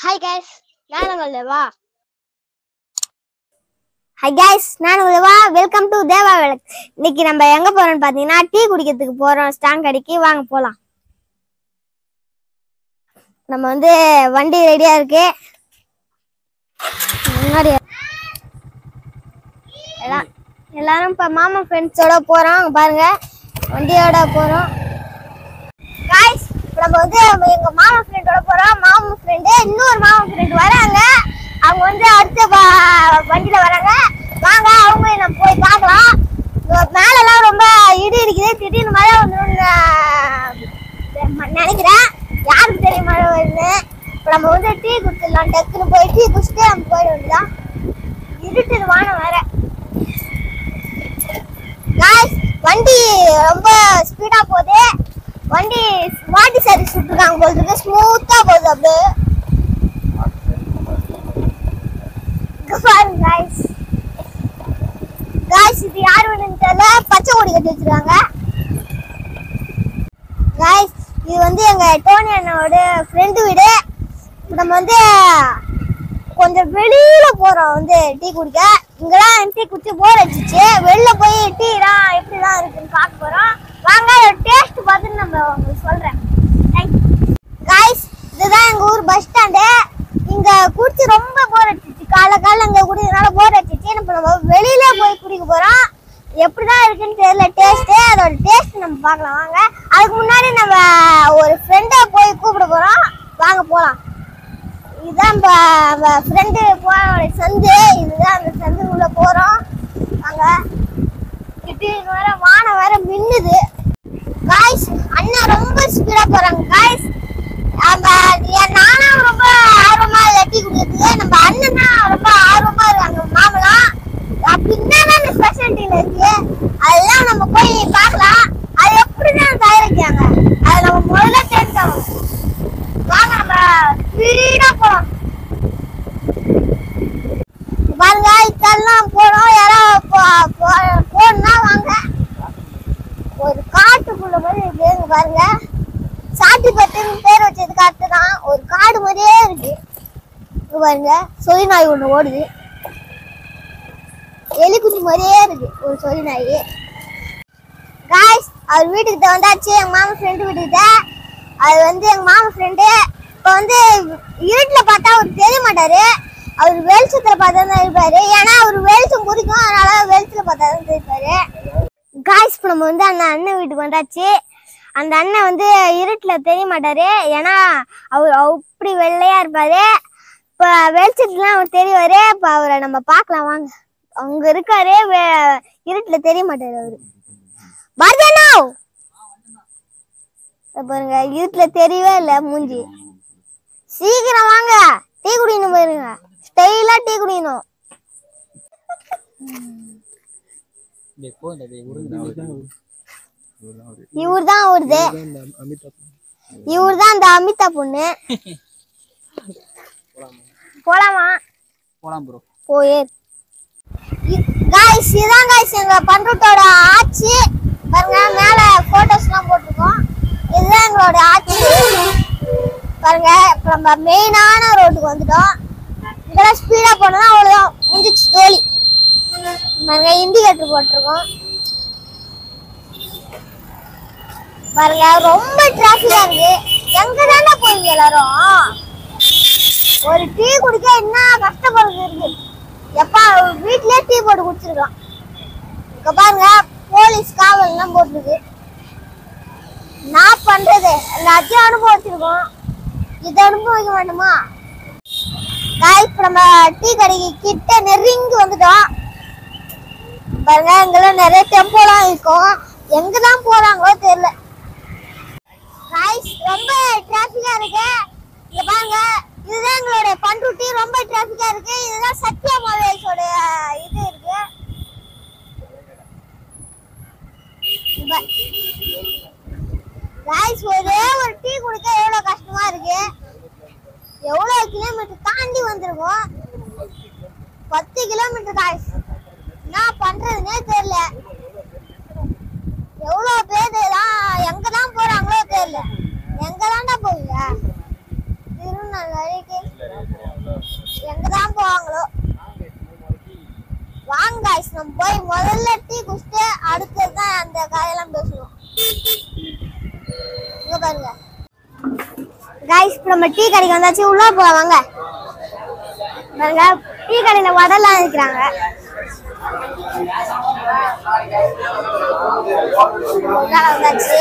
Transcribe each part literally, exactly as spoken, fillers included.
Hi guys, நான் உங்கள் தேவா. Hi guys, நான் உங்கள் தேவா. வெல்கம் டு தேவா விளக். இன்னைக்கு நம்ம எங்க போறோம்னு பாத்தீங்கன்னா டீ குடிக்கிறதுக்கு போறோம். ஸ்டாங் கடைக்கு வாங்க போலாம். நம்ம வந்து வண்டி ரெடியா இருக்கு. முன்னாடி எல்லாம் எல்லாரும் இப்ப மாமா ஃப்ரெண்ட்ஸோட போறோம். பாருங்க வண்டியோட போறோம். guys, நம்ம வந்து எங்க மாமா ஃப்ரெண்டோட போறோம். மாமா ஃப்ரெண்ட் இன்னொரு மாமா ஃப்ரெண்ட் வராங்க. அவங்க வந்து அடுத்த வண்டியில வராங்க. வாங்க அவங்க நம்ம போய் பார்க்கலாம். மேல எல்லாம் ரொம்ப இடி இருக்குது. திடீர்னு மழை வந்துடும் நினைக்கிறேன். யாருக்கு தெரியும் மழை வருது. இப்போ நம்ம வந்து டீ குடிச்சிடலாம். டக்குன்னு போய் டீ குடிச்சிட்டு நம்ம போயிட வேண்டியதான். இருட்டுது வானம் வேற. காய்ஸ் வண்டி ரொம்ப ஸ்பீடா போகுது. வண்டி வாட்டி சர்வீஸ் விட்டுருக்காங்க போல இருக்கு. ஸ்மூத்தா போகுது அப்படியே. பாருங்க காய்ஸ். காய்ஸ் இது யார் வேணும்னு தெரியல. பச்சை கொடி கட்டி வச்சிருக்காங்க. காய்ஸ் இது வந்து எங்க டோனி அண்ணாவோட ஃப்ரெண்டு வீடு. நம்ம வந்து கொஞ்சம் வெளியில போறோம் வந்து டீ குடிக்க. இங்கெல்லாம் டீ குடிச்சு போர் அடிச்சிச்சு. வெளில போய் டீலாம் எப்படிதான் இருக்குன்னு பார்க்க போறோம். வாங்க டேஸ்ட் பார்த்துட்டு நம்ம உங்களுக்கு சொல்றேன். காய்ஸ் இதுதான் எங்க ஊர் பஸ் ஸ்டாண்டு. இங்க குடிச்சு ரொம்ப போர் அடிச்சிச்சு. காலை காலம் இங்க குடிக்கிறதுனால போர் அடிச்சிச்சு. நம்ம நம்ம வெளியில போய் குடிக்க போறோம். எப்படிதான் இருக்குன்னு தெரியல டேஸ்ட். அதோட டேஸ்ட் நம்ம பார்க்கலாம் வாங்க. அதுக்கு முன்னாடி நம்ம ஒரு ஃப்ரெண்டை போய் கூப்பிட போறோம். வாங்க போலாம். இதுதான் ஃப்ரெண்டு போன சந்து. இதுதான் அந்த சந்துக்குள்ள போறோம். வாங்க. திடீர்னு வேற வானம் வேற மின்னுது. காய்ஸ் அண்ணா ரொம்ப ஸ்பீடா போறாங்க. காய்ஸ் நானும் ரொம்ப ஆர்வமா டீ குடிக்கிறதுக்கு. நம்ம அண்ணன் தான் ரொம்ப ஆர்வமா இருக்காங்க. மாமலாம் அப்படின்னா ஸ்பெஷாலிட்டியில இருக்கு. அதெல்லாம் நம்ம போய் பார்க்கலாம். அது எப்படிதான் தயாரிக்கிறாங்க அதை நம்ம முதல்ல தெரிஞ்சாங்க. வாங்க நம்ம ஸ்பீடா போறோம். பாருங்க இதெல்லாம் போறோம். யாராவது போனா வாங்க. ஒரு காட்டுக்குள்ள மாதிரி இருக்கு. பாருங்க சாட்டி பத்துன்னு பேர் வச்சது காட்டு தான். ஒரு காடு மாதிரியே இருக்கு. பாருங்க சொறி நாய் ஒண்ணு ஓடுது. எலிக்குட்டி மாதிரியே இருக்கு ஒரு சொறி நாய். காய்ஸ் அவர் வீட்டுக்கிட்ட வந்தாச்சு. எங்க மாமா ஃப்ரெண்டு வீட்டுக்கிட்ட. அது வந்து எங்க மாமா ஃப்ரெண்டு. இப்ப வந்து இருட்டுல பார்த்தா அவருக்கு தெரிய மாட்டாரு. அவர் வெளிச்சத்துல பார்த்தா தான் இருப்பாரு. ஏன்னா அவர் வெளிச்சம் பிடிக்கும். அதனால வெளிச்சத்துல பார்த்தா தான் தெரிப்பாரு. காய்ஸ் இப்ப நம்ம வந்து அந்த அண்ணன் வீட்டுக்கு வந்தாச்சு. அந்த அண்ணன் வந்து இருட்டுல தெரிய மாட்டாரு. ஏன்னா அவர் அப்படி வெள்ளையா இருப்பாரு. இப்ப வெளிச்சத்துலாம் அவர் தெரிவாரு. இப்ப அவரை நம்ம பார்க்கலாம் வாங்க. அங்க இருக்காரு. இருட்டுல தெரிய மாட்டாரு அவரு. பாருங்க பாருங்க இருட்டுல தெரியவே இல்லை மூஞ்சி. சீக்கிரம் வாங்க டீ குடிக்கணும். பாருங்க ஸ்டைலா டீ குடிக்கணும். இவர் தான் வருது. இவர் தான் அந்த அமிதா பொண்ணு. போலாமா? போலாம் ப்ரோ. போயே. गाइस இதான் गाइस எங்க பண்ருட்டோட ஆச்சி. பாருங்க மேல போட்டோஸ்லாம் போட்டுருக்கோம். இதுதான் எங்களோட ஆச்சி. பாருங்க இப்ப நம்ம மெயினான ரோட்டுக்கு வந்துட்டோம். இதெல்லாம் ஸ்பீடா போனா அவ்வளவுதான் முடிஞ்சிச்சு தோலி. பாருங்க இண்டிகேட்டர் போட்டுருக்கோம். பாருங்க ரொம்ப டிராஃபிக்கா இருக்கு. எங்க தானே போறீங்க எல்லாரும்? ஒரு டீ குடிக்க என்ன கஷ்டப்படுறது இருக்கு. எப்பா வீட்லயே டீ போட்டு குடிச்சிருக்கலாம். இங்க பாருங்க போலீஸ் காவல் எல்லாம் போட்டுருக்கு. நான் பண்றது எல்லாத்தையும் அனுபவிச்சிருக்கோம். இதை அனுபவிக்க வேண்டுமா? காய்ஸ் நம்ம டீ கடைக்கு கிட்ட நெருங்கி வந்துட்டோம். பாருங்க இங்கெல்லாம் நிறைய டெம்போலாம் இருக்கும். எங்கதான் போறாங்களோ தெரியல. காய்ஸ் ரொம்ப டிராஃபிக்கா இருக்கு. இங்க பாருங்க இதுதான் எங்களோட பண்ருட்டி. ரொம்ப டிராஃபிக்கா இருக்கு. இதுதான் சத்யா மொபைல்ஸோட இது இருக்கு. गाइस ஒரே ஒரு டீ குடிக்க எவ்வளவு கஷ்டமா இருக்கு. எவ்வளவு கிலோமீட்டர் தாண்டி வந்திருக்கோம். பத்து கிலோமீட்டர் गाइस. என்ன பண்றதுன்னே தெரியல. எவ்வளவு பேர் எங்க தான் போறாங்களோ தெரியல. எங்க தான்டா போவீங்க? திருநெல்வேலிக்கு गाइस நம்ம போய் முதல்ல டீ குடிச்சிட்டு அடுத்து தான் அந்த கதையெல்லாம் பேசுவோம். இங்க பாருங்க गाइस நம்ம டீ கடைக்கு வந்தாச்சு உள்ள போலாம் வாங்க. பாருங்க டீ கடையில வடலாம் விக்கிறாங்க. உள்ள வந்தாச்சு.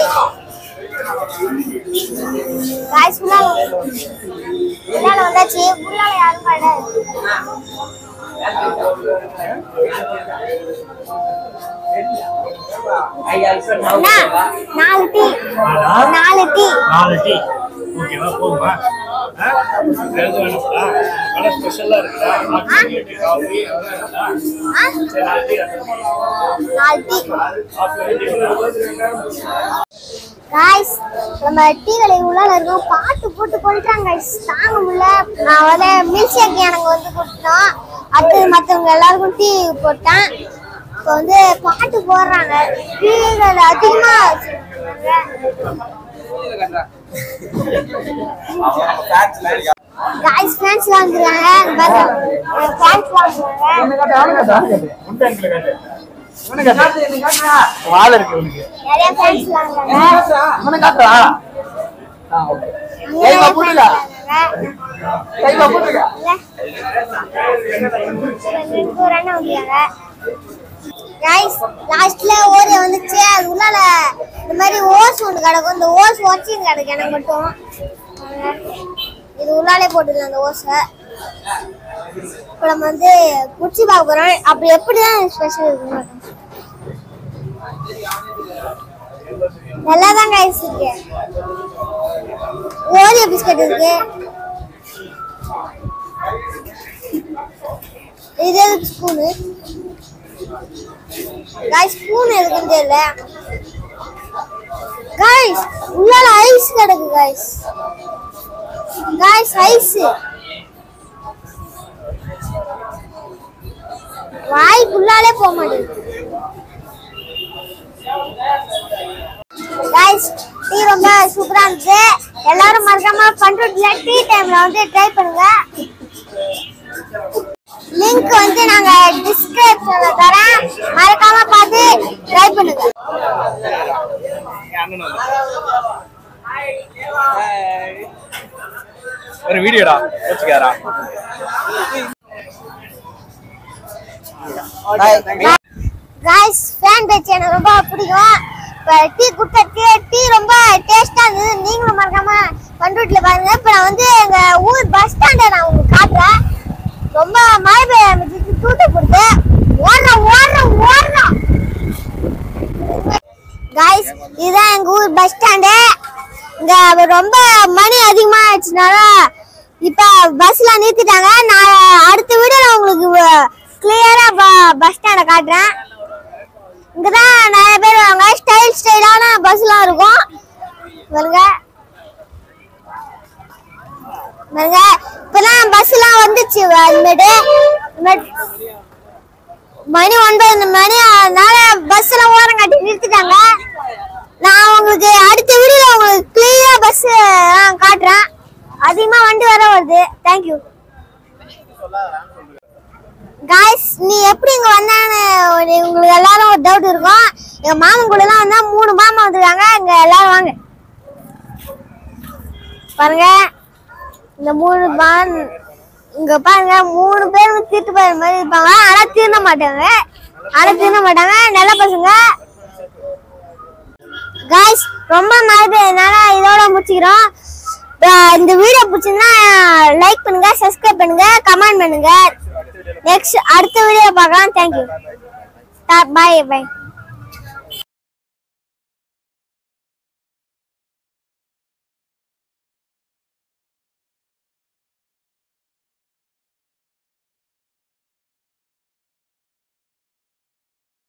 गाइस உள்ள உள்ள வந்தாச்சு. உள்ள யாரும் கிடையாது. நாலு டீ நாலு டீ நாலு டீ ஓகேவா போகுமா எழுது வேணும்டா கடை ஸ்பெஷலா இருக்குடா காஃபி காஃபி நாலு டீ நாலு டீ गाइस நம்ம டீ கடை உள்ள இருக்கோம் பாட்டு போட்டு கொள்றாங்க गाइस தாங்க முடியல. நான் வந்து மில்க் ஷேக் எனக்கு வந்து கொடுத்தோம். அது மத்தவங்க எல்லாருக்கும் டீ போட்டேன். இப்போ வந்து பாட்டு போடுறாங்க. டீ கடை அதிகமா गाइस फैंस வாங்குறாங்க பாருங்க फैंस வாங்குறாங்க என்ன காட்ட ஆளு காட்ட முண்டை அங்கிள் காட்ட இவனை காட்ட என்ன காட்டா வாள இருக்கு உனக்கு நிறைய फैंस வாங்குறாங்க இவனை காட்டா ஆ ஓகே கைமா போடுங்க கைமா போடுங்க ரெண்டு ரன் ஓடியாங்க गाइस லாஸ்ட்ல ஓரே வந்துச்சு. அது உள்ளால இந்த மாதிரி ஓஸ் ஒன்னு கிடக்கும். இந்த ஓஸ் வாட்சிங் கிடக்கு எனக்கு மட்டும். இது உள்ளாலே போட்டுது அந்த ஓஸை. இப்போ நம்ம வந்து குச்சி பார்க்க போறோம். அப்படி எப்படிதான் ஸ்பெஷல் இருக்கு நல்லா தான் गाइस இருக்கு. ஓரியோ பிஸ்கட் இருக்கு. இது ஸ்பூனு गाइस ஸ்பூன் எதுக்குன்னு தெரியல. गाइस உள்ளால ஐஸ் கிடக்கு गाइस गाइस ஐஸ் வாய் உள்ளாலே போக மாட்டேங்குது. गाइस டீ ரொம்ப சூப்பரா இருந்துச்சு. எல்லாரும் மறக்காம பண்ருட்டில டீ டைம்ல வந்து ட்ரை பண்ணுங்க. லிங்க் வந்து நாங்க டிஸ்கிரிப்ஷன்ல தரேன். மறக்காம பார்த்து ட்ரை பண்ணுங்க. ஒரு வீடியோடா வெச்சுக்காரா. गाइस ஃபேன் பேஜ் எனக்கு ரொம்ப பிடிக்கும். இப்போ டீ குடிச்சிட்டு டீ ரொம்ப டேஸ்டா இருந்தது. நீங்களும் மறக்காம பண்ருட்டில பாருங்க. இப்போ நான் வந்து எங்க ஊர் பஸ் ஸ்டாண்டை நான் உங்களுக்கு காட்டுறேன். ரொம்ப மழை பெய்ய ஆரம்பிச்சு தூத்து போட்டு ஓடுறோம் ஓடுறோம் ஓடுறோம். गाइस இதுதான் எங்க ஊர் பஸ் ஸ்டாண்டு. இங்க ரொம்ப மணி அதிகமா ஆச்சுனால இப்ப பஸ்ல நிறுத்திட்டாங்க. நான் அடுத்த வீடியோல உங்களுக்கு கிளியரா பஸ் ஸ்டாண்ட காட்டுறேன். இங்கதான் நிறைய பேர் வாங்க. ஸ்டைல் ஸ்டைலான பஸ்லாம் இருக்கும் பாருங்க பாருங்க. இப்பதான் பஸ் எல்லாம் வந்துச்சு. மணி ஒன்பது மணி அதனால பஸ் எல்லாம் ஓரம் காட்டி நிறுத்திட்டாங்க. நான் உங்களுக்கு அடுத்த வீடியோல உங்களுக்கு கிளியரா பஸ் காட்டுறேன். அதிகமா வண்டி வர வருது. தேங்க்யூ गाइस நீ எப்படி இங்க வந்தானே உங்களுக்கு எல்லாரும் ஒரு டவுட் இருக்கும். எங்க மாமன் கூட எல்லாம் வந்தா மூணு மாமா வந்துருக்காங்க. இங்க எல்லாரும் வாங்க பாருங்க. இந்த மூணு பான் இங்க பாருங்க மூணு பேரும் தீட்டு போற மாதிரி இருப்பாங்க. ஆனா தீர்ண மாட்டாங்க. ஆனா தீர்ண மாட்டாங்க. நல்ல பசங்க. गाइस ரொம்ப மழை பெய்யறதுனால இதோட முடிச்சுக்கிறோம். இந்த வீடியோ பிடிச்சிருந்தா லைக் பண்ணுங்க, சப்ஸ்கிரைப் பண்ணுங்க, கமெண்ட் பண்ணுங்க. நெக்ஸ்ட் அடுத்த வீடியோ பார்க்கலாம். தேங்க்யூ. பாய் பாய்.